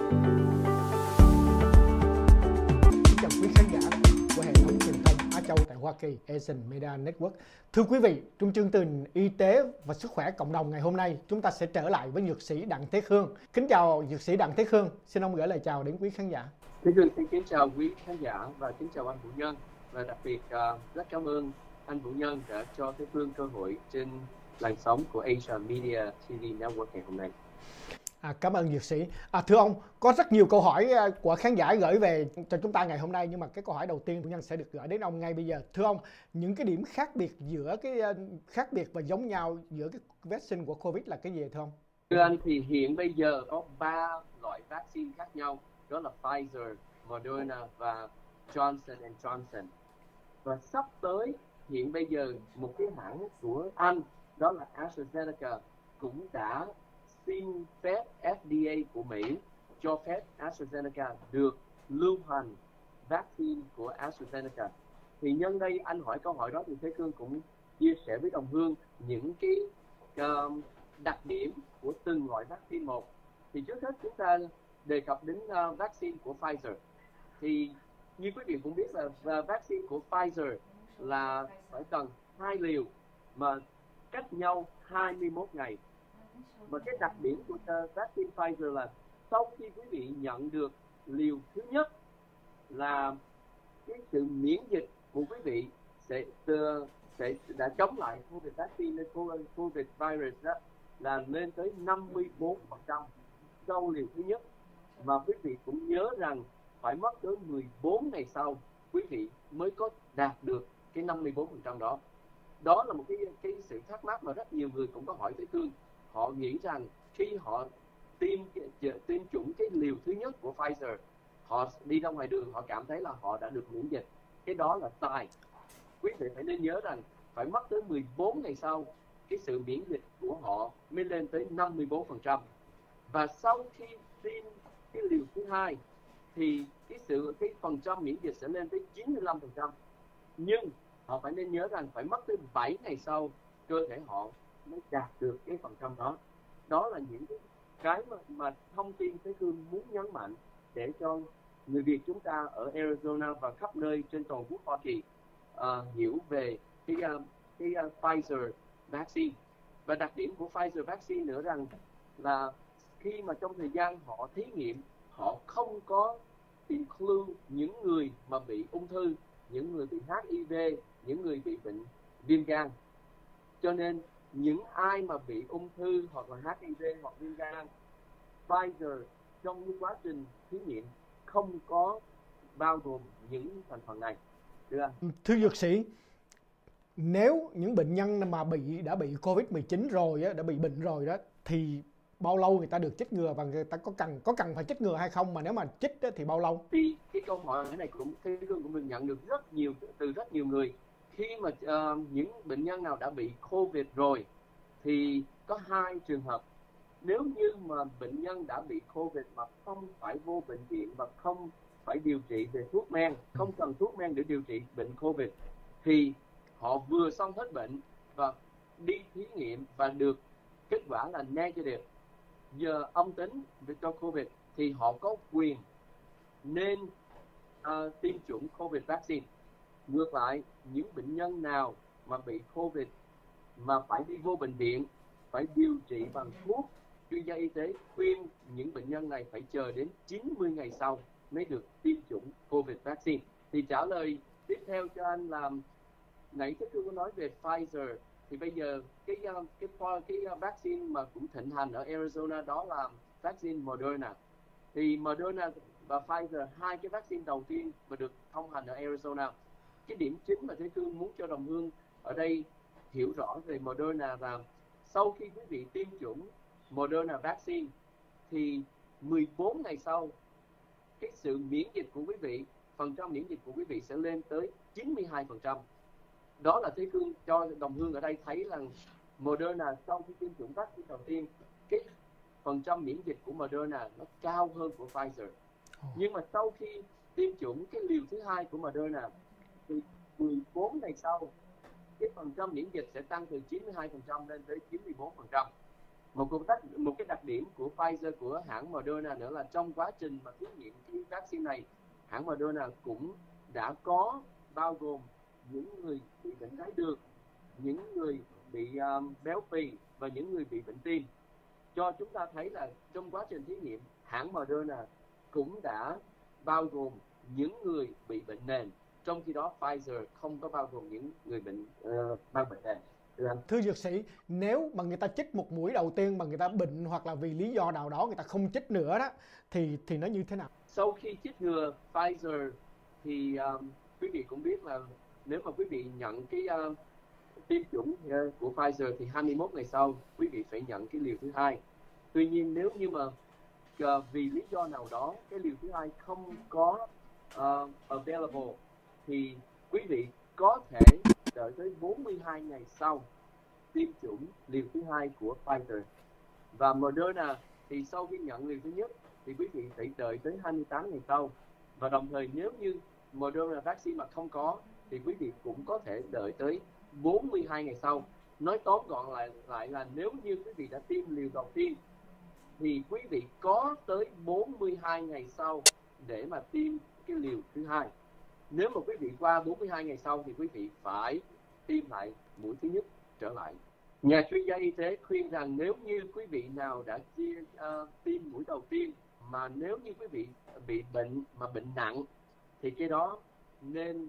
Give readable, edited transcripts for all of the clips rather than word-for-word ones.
Kính chào quý khán giả của hệ thống truyền thông Á Châu tại Hoa Kỳ Asian Media Network. Thưa quý vị, trong chương trình Y tế và Sức khỏe cộng đồng ngày hôm nay, chúng ta sẽ trở lại với dược sĩ Đặng Thế Khương. Kính chào dược sĩ Đặng Thế Khương, xin ông gửi lời chào đến quý khán giả. Thế Khương xin kính chào quý khán giả và kính chào anh Vũ Nhân, và đặc biệt rất cảm ơn anh Vũ Nhân đã cho Thế Khương cơ hội trên làn sóng của Asian Media TV Network ngày hôm nay. Cảm ơn dược sĩ. Thưa ông, có rất nhiều câu hỏi của khán giả gửi về cho chúng ta ngày hôm nay, nhưng mà cái câu hỏi đầu tiên Vũ Nhân sẽ được gửi đến ông ngay bây giờ. Thưa ông, những cái điểm khác biệt giữa khác biệt và giống nhau giữa cái vaccine của Covid là cái gì thưa ông? Thưa anh, thì hiện bây giờ có 3 loại vaccine khác nhau, đó là Pfizer, Moderna và Johnson Johnson. Và sắp tới, hiện bây giờ một cái hãng của Anh, đó là AstraZeneca, cũng đã xin phép FDA của Mỹ cho phép AstraZeneca được lưu hành vaccine của AstraZeneca. Thì nhân đây anh hỏi câu hỏi đó thì Thế Cương cũng chia sẻ với đồng hương những cái đặc điểm của từng loại vaccine một. Thì trước hết chúng ta đề cập đến vaccine của Pfizer. Thì như quý vị cũng biết là vaccine của Pfizer là phải cần 2 liều mà cách nhau 21 ngày. Và cái đặc điểm của vaccine Pfizer là sau khi quý vị nhận được liều thứ nhất là cái sự miễn dịch của quý vị sẽ đã chống lại COVID vaccine, COVID virus đó là lên tới 54% sau liều thứ nhất. Và quý vị cũng nhớ rằng phải mất tới 14 ngày sau quý vị mới có đạt được cái 54% đó. Đó là một cái sự thắc mắc mà rất nhiều người cũng có hỏi tới Cương. Họ nghĩ rằng khi họ tiêm chủng cái liều thứ nhất của Pfizer, họ đi ra ngoài đường họ cảm thấy là họ đã được miễn dịch. Cái đó là sai. Quý vị phải nên nhớ rằng phải mất tới 14 ngày sau cái sự miễn dịch của họ mới lên tới 54%. Và sau khi tiêm cái liều thứ hai thì cái phần trăm miễn dịch sẽ lên tới 95%. Nhưng họ phải nên nhớ rằng phải mất tới 7 ngày sau cơ thể họ mới đạt được cái phần trăm đó. Đó là những cái mà thông tin Thế Cương muốn nhấn mạnh để cho người Việt chúng ta ở Arizona và khắp nơi trên toàn quốc Hoa Kỳ hiểu về cái Pfizer vaccine. Và đặc điểm của Pfizer vaccine nữa rằng là khi mà trong thời gian họ thí nghiệm, họ không có include những người mà bị ung thư, những người bị HIV, những người bị bệnh viêm gan. Cho nên những ai mà bị ung thư hoặc là HIV hoặc viêm gan, Pfizer trong cái quá trình thí nghiệm không có bao gồm những thành phần này. Thưa dược sĩ, nếu những bệnh nhân mà đã bị Covid-19 rồi đã bị bệnh rồi đó, thì bao lâu người ta được chích ngừa và người ta có cần phải chích ngừa hay không, mà nếu mà chích thì bao lâu? Thì cái câu hỏi này cũng mình nhận được từ rất nhiều người. Khi mà những bệnh nhân nào đã bị Covid rồi thì có 2 trường hợp. Nếu như mà bệnh nhân đã bị Covid mà không phải vô bệnh viện và không phải điều trị về thuốc men, không cần thuốc men để điều trị bệnh Covid, thì họ vừa xong hết bệnh và đi thí nghiệm và được kết quả là negative, giờ âm tính về cho Covid, thì họ có quyền nên tiêm chủng Covid vaccine. Ngược lại, những bệnh nhân nào mà bị Covid mà phải đi vô bệnh viện, phải điều trị bằng thuốc, chuyên gia y tế khuyên những bệnh nhân này phải chờ đến 90 ngày sau mới được tiêm chủng Covid vaccine. Thì trả lời tiếp theo cho anh là nãy Thế Cương có nói về Pfizer, thì bây giờ cái vaccine mà cũng thịnh hành ở Arizona đó là vaccine Moderna. Thì Moderna và Pfizer, 2 cái vaccine đầu tiên mà được thông hành ở Arizona. Cái điểm chính mà Thế Cương muốn cho đồng hương ở đây hiểu rõ về Moderna là sau khi quý vị tiêm chủng Moderna vaccine thì 14 ngày sau cái sự miễn dịch của quý vị, phần trăm miễn dịch của quý vị sẽ lên tới 92%. Đó là Thế Cương cho đồng hương ở đây thấy rằng Moderna sau khi tiêm chủng vaccine đầu tiên, cái phần trăm miễn dịch của Moderna nó cao hơn của Pfizer. Nhưng mà sau khi tiêm chủng cái liều thứ hai của Moderna thì 14 ngày sau cái phần trăm miễn dịch sẽ tăng từ 92% lên tới 94%. Một cái đặc điểm của Pfizer, của hãng Moderna nữa là trong quá trình mà thí nghiệm cái vaccine này, hãng Moderna cũng đã có bao gồm những người bị bệnh đái đường, những người bị béo phì và những người bị bệnh tim. Cho chúng ta thấy là trong quá trình thí nghiệm, hãng Moderna cũng đã bao gồm những người bị bệnh nền, trong khi đó Pfizer không có bao gồm những người mang bệnh nền. Thưa dược sĩ, nếu mà người ta chích một mũi đầu tiên mà người ta bệnh hoặc là vì lý do nào đó người ta không chích nữa đó, thì nó như thế nào? Sau khi chích ngừa Pfizer thì quý vị cũng biết là nếu mà quý vị nhận cái tiêm chủng của Pfizer thì 21 ngày sau quý vị phải nhận cái liều thứ hai. Tuy nhiên nếu như mà vì lý do nào đó cái liều thứ hai không có available thì quý vị có thể đợi tới 42 ngày sau tiêm chủng liều thứ hai của Pfizer. Và Moderna thì sau khi nhận liều thứ nhất thì quý vị phải đợi tới 28 ngày sau. Và đồng thời nếu như Moderna vaccine mà không có thì quý vị cũng có thể đợi tới 42 ngày sau. Nói tóm gọn lại là nếu như quý vị đã tiêm liều đầu tiên thì quý vị có tới 42 ngày sau để mà tiêm cái liều thứ hai. Nếu mà quý vị qua 42 ngày sau thì quý vị phải tiêm lại mũi thứ nhất trở lại. Nhà chuyên gia y tế khuyên rằng nếu như quý vị nào đã tiêm mũi đầu tiên mà nếu như quý vị bị bệnh mà bệnh nặng thì cái đó nên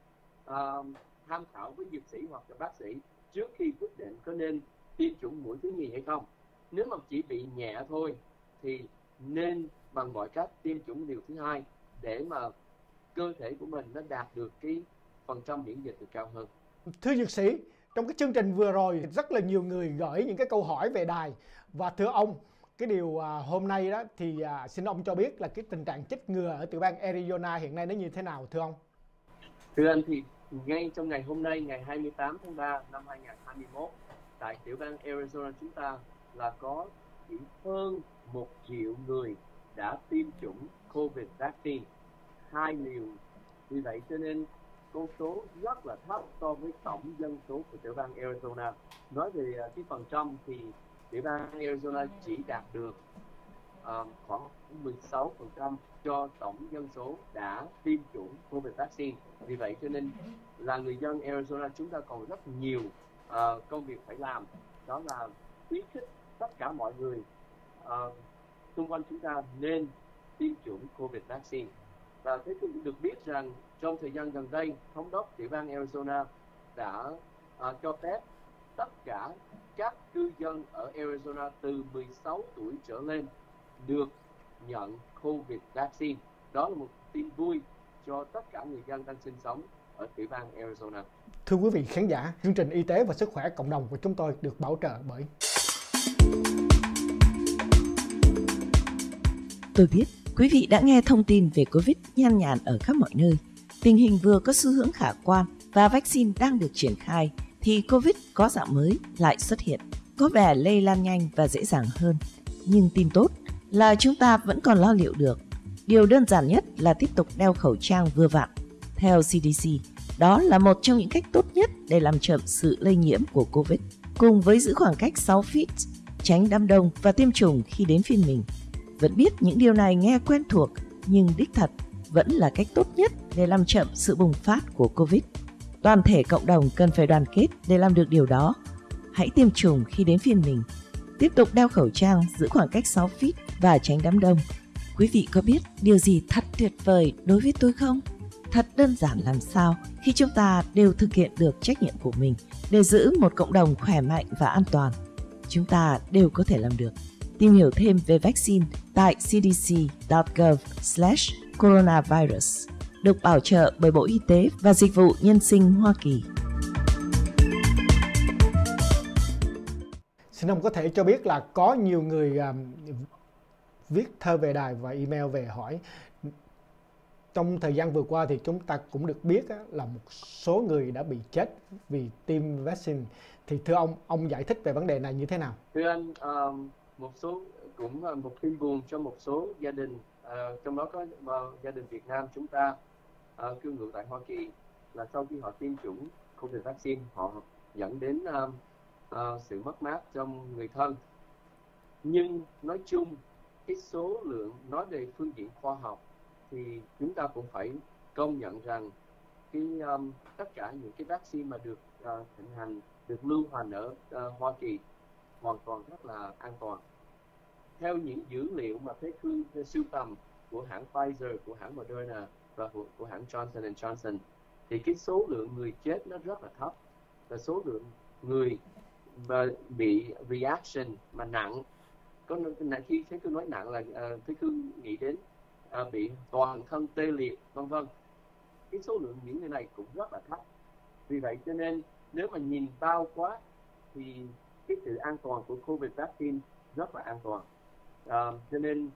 tham khảo với dược sĩ hoặc là bác sĩ trước khi quyết định có nên tiêm chủng mũi thứ nhì hay không. Nếu mà chỉ bị nhẹ thôi thì nên bằng mọi cách tiêm chủng liều thứ hai để mà cơ thể của mình nó đạt được cái phần trăm miễn dịch được cao hơn. Thưa dược sĩ, trong cái chương trình vừa rồi rất là nhiều người gửi những cái câu hỏi về đài, và thưa ông, cái điều hôm nay đó thì xin ông cho biết là cái tình trạng chích ngừa ở tiểu bang Arizona hiện nay nó như thế nào thưa ông? Thưa anh, thì ngay trong ngày hôm nay, ngày 28 tháng 3 năm 2021, tại tiểu bang Arizona chúng ta là có chỉ hơn 1 triệu người đã tiêm chủng COVID vaccine 2 liều. Vì vậy cho nên con số rất là thấp so với tổng dân số của tiểu bang Arizona. Nói về cái phần trăm thì tiểu bang Arizona chỉ đạt được khoảng 16% cho tổng dân số đã tiêm chủng COVID vaccine. Vì vậy cho nên là người dân Arizona chúng ta còn rất nhiều công việc phải làm. Đó là khuyến khích tất cả mọi người xung quanh chúng ta nên tiêm chủng COVID vaccine. Và thế cũng được biết rằng trong thời gian gần đây, thống đốc tiểu bang Arizona đã cho phép tất cả các cư dân ở Arizona từ 16 tuổi trở lên được nhận COVID vaccine. Đó là một tin vui cho tất cả người dân đang sinh sống ở tiểu bang Arizona. Thưa quý vị khán giả, chương trình Y tế và Sức khỏe cộng đồng của chúng tôi được bảo trợ bởi... Tôi biết quý vị đã nghe thông tin về Covid nhan nhản ở khắp mọi nơi. Tình hình vừa có xu hướng khả quan và vaccine đang được triển khai thì Covid có dạng mới lại xuất hiện, có vẻ lây lan nhanh và dễ dàng hơn. Nhưng tin tốt là chúng ta vẫn còn lo liệu được. Điều đơn giản nhất là tiếp tục đeo khẩu trang vừa vặn. Theo CDC, đó là một trong những cách tốt nhất để làm chậm sự lây nhiễm của Covid. Cùng với giữ khoảng cách 6 feet, tránh đám đông và tiêm chủng khi đến phiên mình. Vẫn biết những điều này nghe quen thuộc, nhưng đích thật vẫn là cách tốt nhất để làm chậm sự bùng phát của Covid. Toàn thể cộng đồng cần phải đoàn kết để làm được điều đó. Hãy tiêm chủng khi đến phiên mình. Tiếp tục đeo khẩu trang, giữ khoảng cách 6 feet và tránh đám đông. Quý vị có biết điều gì thật tuyệt vời đối với tôi không? Thật đơn giản làm sao khi chúng ta đều thực hiện được trách nhiệm của mình để giữ một cộng đồng khỏe mạnh và an toàn. Chúng ta đều có thể làm được. Tìm hiểu thêm về vaccine tại cdc.gov/coronavirus, được bảo trợ bởi Bộ Y tế và Dịch vụ Nhân sinh Hoa Kỳ. Xin ông có thể cho biết là có nhiều người viết thơ về đài và email về hỏi. Trong thời gian vừa qua thì chúng ta cũng được biết là một số người đã bị chết vì tiêm vaccine. Thì thưa ông giải thích về vấn đề này như thế nào? Thưa anh, một số cũng là một tin buồn cho một số gia đình, trong đó có gia đình Việt Nam chúng ta cư ngụ tại Hoa Kỳ, là sau khi họ tiêm chủng COVID vaccine họ dẫn đến sự mất mát trong người thân. Nhưng nói chung cái số lượng, nói về phương diện khoa học thì chúng ta cũng phải công nhận rằng tất cả những cái vaccine mà được thịnh hành, được lưu hành ở Hoa Kỳ hoàn toàn rất là an toàn. Theo những dữ liệu mà Thế Cương sưu tầm của hãng Pfizer, của hãng Moderna và của hãng Johnson & Johnson, thì cái số lượng người chết nó rất là thấp, và số lượng người mà bị reaction mà nặng, khi Thế Cương nói nặng là Thế Cương nghĩ đến bị toàn thân tê liệt vân vân, cái số lượng những người này cũng rất là thấp. Vì vậy cho nên nếu mà nhìn bao quát thì cái sự an toàn của COVID vaccine rất là an toàn. Cho nên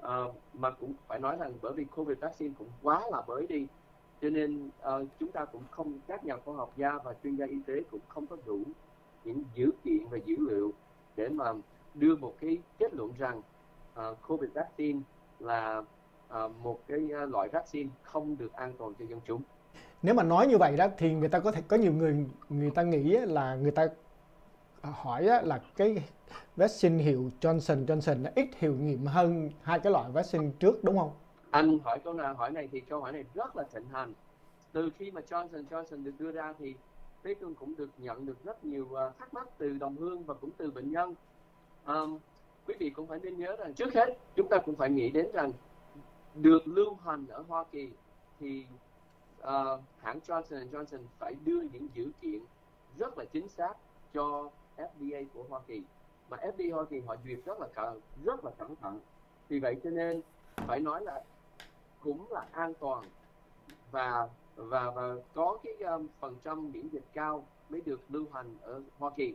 mà cũng phải nói rằng bởi vì COVID vaccine cũng quá là mới đi, cho nên chúng ta cũng không, các nhà khoa học gia và chuyên gia y tế cũng không có đủ những dữ kiện và dữ liệu để mà đưa một cái kết luận rằng COVID vaccine là một cái loại vaccine không được an toàn cho dân chúng. Nếu mà nói như vậy đó thì người ta có nhiều người ta nghĩ là người ta hỏi là cái vaccine hiệu Johnson Johnson nó ít hiệu nghiệm hơn hai cái loại vaccine trước, đúng không? Anh hỏi hỏi này thì câu hỏi này rất là thịnh hành. Từ khi mà Johnson Johnson được đưa ra thì Thế Cương cũng nhận được rất nhiều thắc mắc từ đồng hương và cũng từ bệnh nhân. Quý vị cũng phải nên nhớ rằng trước hết chúng ta cũng phải nghĩ đến rằng được lưu hành ở Hoa Kỳ thì hãng Johnson Johnson phải đưa những dữ kiện rất là chính xác cho FDA của Hoa Kỳ, mà FDA Hoa Kỳ họ duyệt rất là cẩn thận. Vì vậy cho nên phải nói là cũng là an toàn và có cái phần trăm miễn dịch cao mới được lưu hành ở Hoa Kỳ.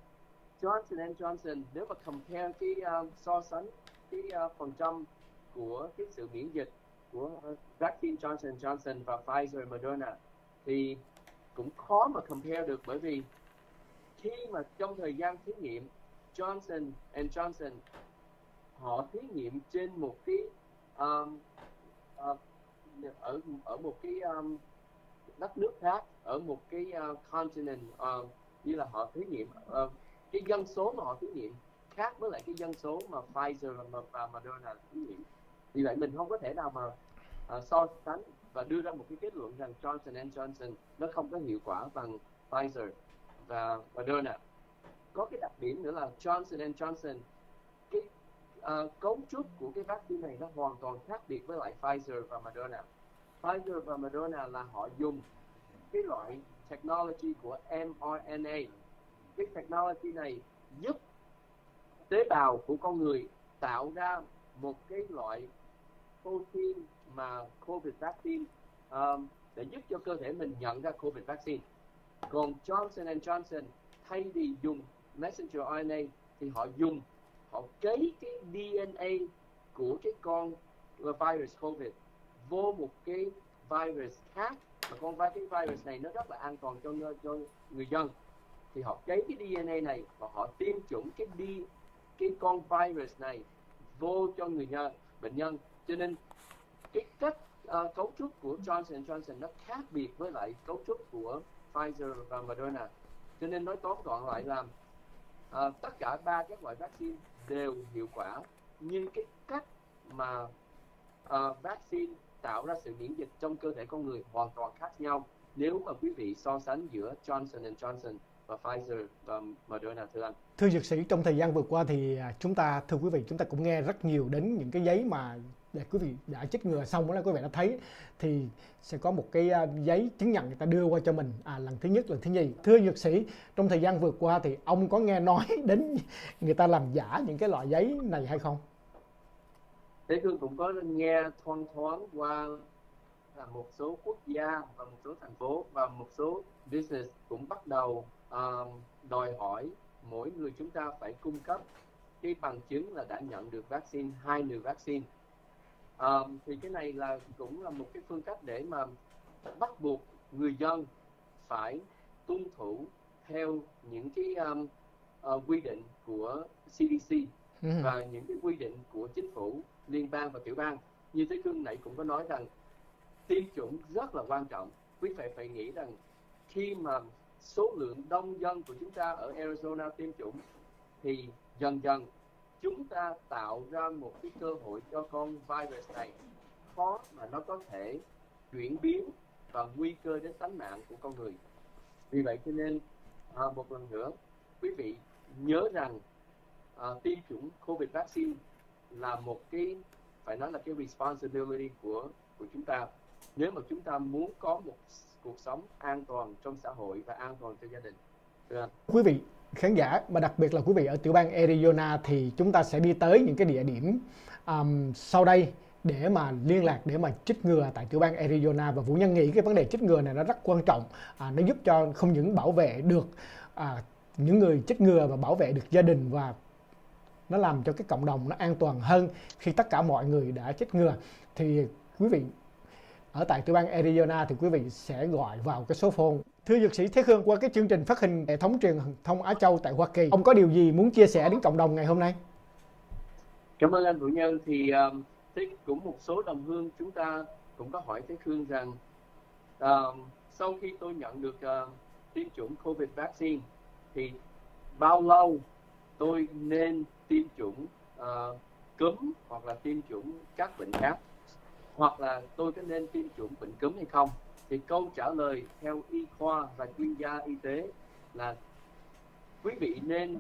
Johnson Johnson nếu mà compare so sánh phần trăm của cái sự miễn dịch của vaccine Johnson Johnson và Pfizer, Moderna thì cũng khó mà compare được, bởi vì khi mà trong thời gian thí nghiệm Johnson Johnson họ thí nghiệm trên một cái ở một cái đất nước khác, ở một cái continent, như là họ thí nghiệm cái dân số mà họ thí nghiệm khác với lại cái dân số mà Pfizer và Moderna thí nghiệm. Vì vậy mình không có thể nào mà so sánh và đưa ra một cái kết luận rằng Johnson Johnson nó không có hiệu quả bằng Pfizer và Moderna. Có cái đặc điểm nữa là Johnson Johnson cái cấu trúc của cái vaccine này nó hoàn toàn khác biệt với lại Pfizer và Moderna. Pfizer và Moderna là họ dùng cái loại technology của mRNA. Cái technology này giúp tế bào của con người tạo ra một cái loại protein mà COVID vaccine để giúp cho cơ thể mình nhận ra COVID vaccine. Còn Johnson Johnson thay vì dùng messenger RNA thì họ cấy cái DNA của cái con virus COVID vô một cái virus khác, và cái virus này nó rất là an toàn cho người dân. Thì họ cấy cái DNA này và họ tiêm chủng cái con virus này vô cho bệnh nhân. Cho nên cái cách cấu trúc của Johnson Johnson nó khác biệt với lại cấu trúc của Pfizer và Moderna. Cho nên nói tóm gọn lại là tất cả ba các loại vaccine đều hiệu quả, nhưng cái cách mà vaccine tạo ra sự miễn dịch trong cơ thể con người hoàn toàn khác nhau nếu mà quý vị so sánh giữa Johnson Johnson và Pfizer và Moderna, thưa anh. Thưa dược sĩ, trong thời gian vừa qua thì thưa quý vị, chúng ta cũng nghe rất nhiều đến những cái giấy mà để quý vị đã chích ngừa xong đó, quý vị đã thấy thì sẽ có một cái giấy chứng nhận người ta đưa qua cho mình lần thứ nhất, lần thứ nhì. Thưa dược sĩ, trong thời gian vừa qua thì ông có nghe nói đến người ta làm giả những cái loại giấy này hay không? Thế Cương cũng có nghe thoáng qua là một số quốc gia và một số thành phố và một số business cũng bắt đầu đòi hỏi mỗi người chúng ta phải cung cấp cái bằng chứng là đã nhận được vaccine, 2 liều vaccine. Thì cái này cũng là một cái phương cách để mà bắt buộc người dân phải tuân thủ theo những cái quy định của CDC và những cái quy định của chính phủ liên bang và tiểu bang. Như Thế Cương nãy cũng có nói rằng tiêm chủng rất là quan trọng. Quý vị phải nghĩ rằng khi mà số lượng đông dân của chúng ta ở Arizona tiêm chủng thì dần dần chúng ta tạo ra một cái cơ hội cho con virus này khó mà nó có thể chuyển biến và nguy cơ đến tính mạng của con người. Vì vậy cho nên một lần nữa quý vị nhớ rằng tiêm chủng COVID vaccine là một cái, phải nói là cái responsibility của chúng ta. Nếu mà chúng ta muốn có một cuộc sống an toàn trong xã hội và an toàn cho gia đình. Quý vị khán giả, mà đặc biệt là quý vị ở tiểu bang Arizona, thì chúng ta sẽ đi tới những cái địa điểm sau đây để mà liên lạc để mà chích ngừa tại tiểu bang Arizona. Và Vũ Nhân nghĩ cái vấn đề chích ngừa này nó rất quan trọng, nó giúp cho không những bảo vệ được những người chích ngừa và bảo vệ được gia đình, và nó làm cho cái cộng đồng nó an toàn hơn khi tất cả mọi người đã chích ngừa. Thì quý vị ở tại tiểu bang Arizona thì quý vị sẽ gọi vào cái số phone. Thưa Dược sĩ Thế Khương, qua cái chương trình phát hình hệ thống truyền thông Á Châu tại Hoa Kỳ, ông có điều gì muốn chia sẻ đến cộng đồng ngày hôm nay? Cảm ơn anh Vũ Nhân. Thì cũng một số đồng hương chúng ta cũng có hỏi Thế Khương rằng sau khi tôi nhận được tiêm chủng COVID vaccine thì bao lâu tôi nên tiêm chủng cúm hoặc là tiêm chủng các bệnh khác, hoặc là tôi có nên tiêm chủng bệnh cúm hay không? Thì câu trả lời theo y khoa và chuyên gia y tế là quý vị nên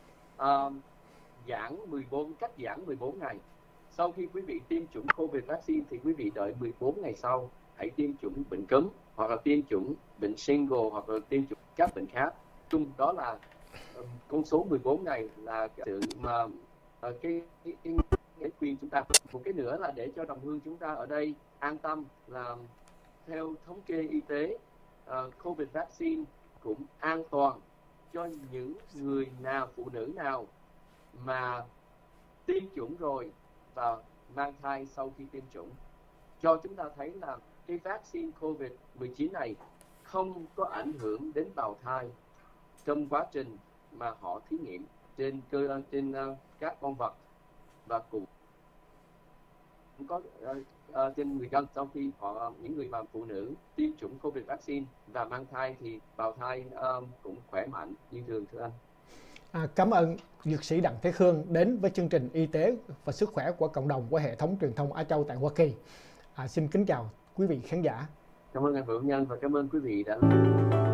cắt giãn 14 ngày. Sau khi quý vị tiêm chủng COVID vaccine thì quý vị đợi 14 ngày sau hãy tiêm chủng bệnh cúm hoặc là tiêm chủng bệnh shingle hoặc là tiêm chủng các bệnh khác. Chung đó là con số 14 ngày là sự mà cái khuyên chúng ta. Một cái nữa là để cho đồng hương chúng ta ở đây an tâm là theo thống kê y tế, COVID vaccine cũng an toàn cho những người nào, phụ nữ nào mà tiêm chủng rồi và mang thai sau khi tiêm chủng. Cho chúng ta thấy là cái vaccine COVID-19 này không có ảnh hưởng đến bào thai trong quá trình mà họ thí nghiệm trên các con vật, và cũng có trên người dân sau khi những người mà phụ nữ tiêm chủng COVID vaccine và mang thai thì bào thai cũng khỏe mạnh như thường, thưa anh. Cảm ơn Dược sĩ Đặng Thế Khương đến với chương trình y tế và sức khỏe của cộng đồng của hệ thống truyền thông Á Châu tại Hoa Kỳ. Xin kính chào quý vị khán giả. Cảm ơn anh Vũ Nhân và cảm ơn quý vị đã